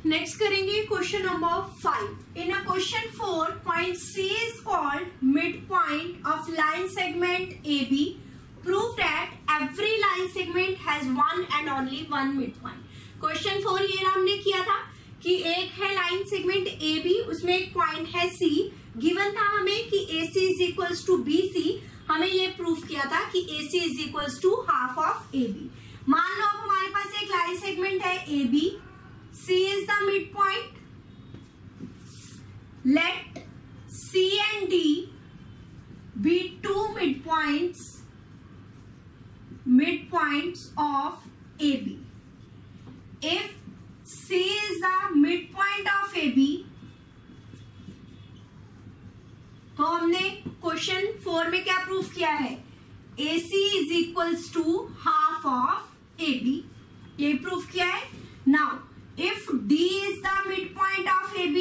Next करेंगे question number 5. In a question 4, point C is called midpoint of line segment AB. Prove that every line segment has one and only one midpoint. Question 4 ये हमने किया था कि एक है line segment AB, उसमें एक पॉइंट है C. गिवन था हमें कि AC is equals to BC. हमें ये प्रूफ किया था कि AC is equals to half of AB. मान लो अब हमारे पास एक लाइन सेगमेंट है AB. C is the midpoint. Let C and D be two midpoints of AB. If C is the midpoint of AB, तो हमने क्वेश्चन 4 में क्या प्रूफ किया है? AC is equals to half of AB. ये proof किया है. Now if D is the midpoint of AB,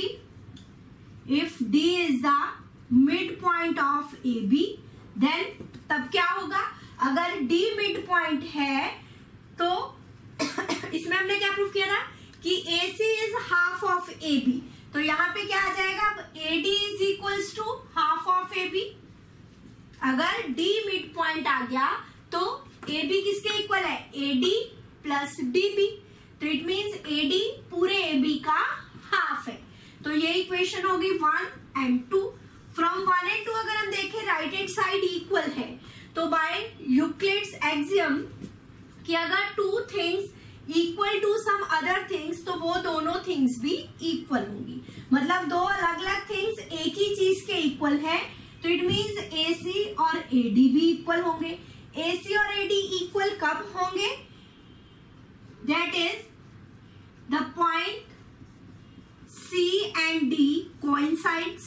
then तब क्या होगा? अगर D midpoint है तो इसमें हमने क्या प्रूफ किया था कि AC is half of AB. तो यहाँ पे क्या आ जाएगा? अब AD is equals to half of AB. अगर D midpoint आ गया तो AB किसके इक्वल है? AD plus DB. तो इट मीन्स AD पूरे AB का हाफ है. तो ये इक्वेशन होगी 1 and 2. फ्रॉम 1 and 2 अगर हम देखें राइट हैंड साइड इक्वल है तो बाय यूक्लिड्स एक्सियम कि अगर two things equal to some other things तो वो दोनों थिंग्स भी इक्वल होंगी. मतलब दो अलग अलग थिंग्स एक ही चीज के इक्वल है तो इट मीन्स AC और AD भी इक्वल होंगे. AC और AD इक्वल कब होंगे? That is the point C and D coincides.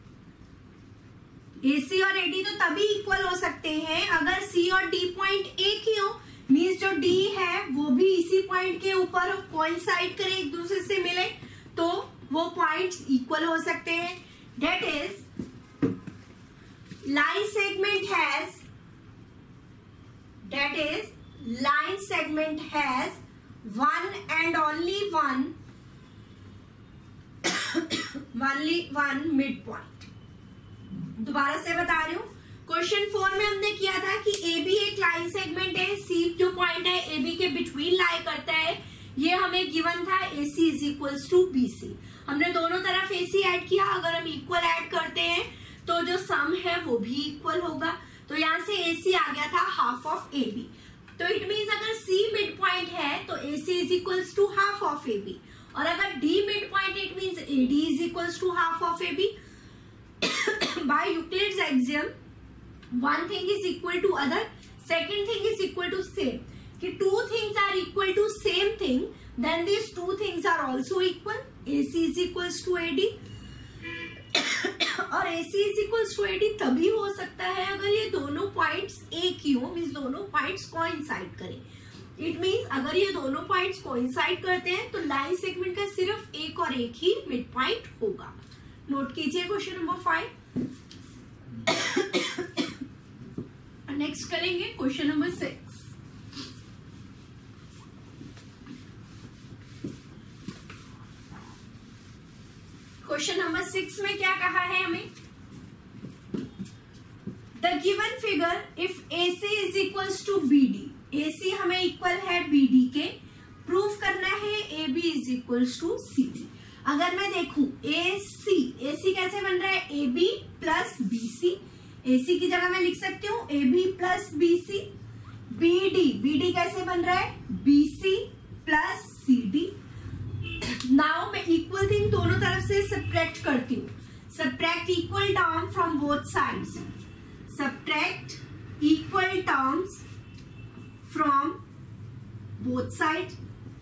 AC और AD तो तभी इक्वल हो सकते हैं अगर C और D पॉइंट एक ही हो. मीन्स जो D है वो भी इसी पॉइंट के ऊपर कोइंसाइड करे, एक दूसरे से मिले तो वो पॉइंट्स इक्वल हो सकते हैं. That is line segment has one and only one midpoint. दोबारा से बता रही हूँ. क्वेश्चन 4 में हमने किया था कि AB एक लाइन सेगमेंट है. C जो पॉइंट है AB के बिटवीन लाई करता है. ये हमें गिवन था AC is equals to BC. हमने दोनों तरफ AC ऐड किया. अगर हम इक्वल ऐड करते हैं तो जो सम है वो भी इक्वल होगा. तो यहाँ से AC आ गया था हाफ ऑफ AB. तो इट मीन्स अगर C मिड पॉइंट है तो AC is equals to half of AB. और अगर D mid point it means AD is equals to half of AB. By Euclid's axiom one thing is equal to other, second thing is equal to same. कि two things are equal to same thing then this two things are also equal. AC is equals to AD और AC is equals to AD तभी हो सकता है अगर ये दोनों points एक ही हो. मीन्स दोनों पॉइंट्स कोइंसाइड करें. इट मीन्स अगर ये दोनों पॉइंट्स कोइंसाइड करते हैं तो लाइन सेगमेंट का सिर्फ एक और एक ही मिड पॉइंट होगा. नोट कीजिए क्वेश्चन नंबर 5. नेक्स्ट करेंगे क्वेश्चन नंबर 6. क्वेश्चन नंबर 6 में क्या कहा है हमें? The given figure if AC is equals to BD. AC हमें इक्वल है BD के. प्रूफ करना है AB is equals to CD. अगर मैं देखूं AC कैसे बन रहा है? AB plus BC. AC की जगह मैं लिख सकती हूँ AB प्लस BC. BD कैसे बन रहा है? BC plus CD. नाउ मैं इक्वल थिंग दोनों तरफ से सब्ट्रैक्ट करती हूँ. Subtract equal term from both sides. Subtract equal terms from both side.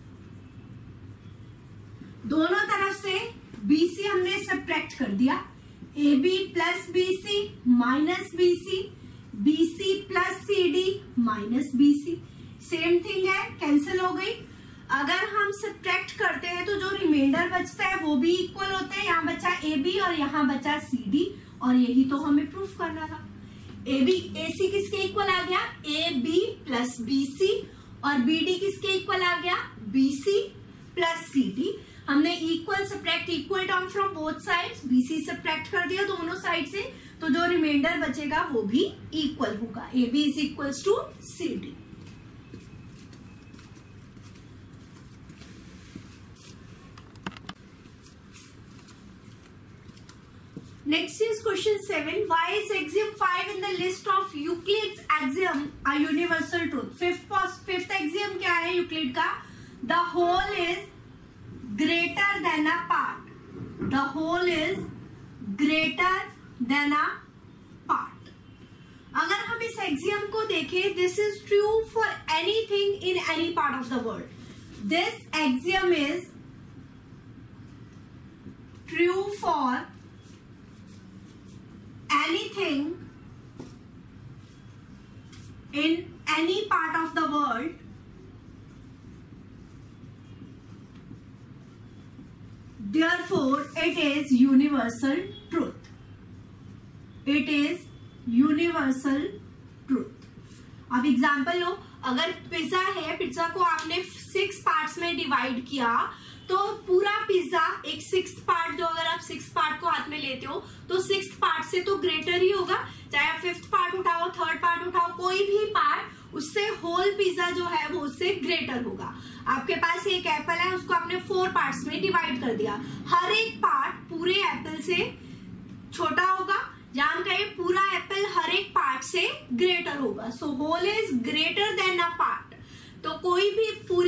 दोनों तरफ से BC हमने सब्ट्रैक्ट कर दिया. AB plus BC minus BC, BC plus CD minus BC. Same thing है, कैंसिल हो गई. अगर हम सब्ट्रैक्ट करते हैं तो जो रिमाइंडर बचता है वो भी इक्वल होते हैं. यहाँ बचा AB और यहाँ बचा CD और यही तो हमें प्रूफ करना था. AC किसके इक्वल आ गया? AB प्लस BC और BD किसके इक्वल आ गया? BC plus CD. हमने equal subtract equal term from both sides, BC subtract कर दिया दोनों साइड से, तो जो रिमाइंडर बचेगा वो भी इक्वल होगा। AB is equals to CD। Next is question 7. Why is axiom 5 in the list of Euclid's axiom a universal truth? Fifth axiom क्या है यूक्लिड का? The whole is greater than a part. The whole is greater than a part. अगर हम इस axiom को देखें, this is true for anything in any part of the world. This axiom is true for anything in any part of the world therefore it is universal truth. It is universal truth. अब example लो, अगर pizza है, pizza को आपने 6 parts में divide किया, तो पूरा पिज्जा एक 6th पार्ट, जो अगर आप 6th पार्ट को हाथ में लेते हो तो 6th पार्ट से तो ग्रेटर ही होगा, चाहे आप 5th पार्ट उठाओ, 3rd पार्ट उठाओ, कोई भी पार्ट उससे होल पिज्जा जो है वो उससे ग्रेटर होगा। आपके पास एक एप्पल है, उसको आपने 4 पार्ट्स में डिवाइड कर दिया, हर एक पार्ट पूरे एप्पल से छोटा होगा, जान कहे पूरा एप्पल हर एक पार्ट से ग्रेटर होगा। So whole is greater than a part. तो कोई भी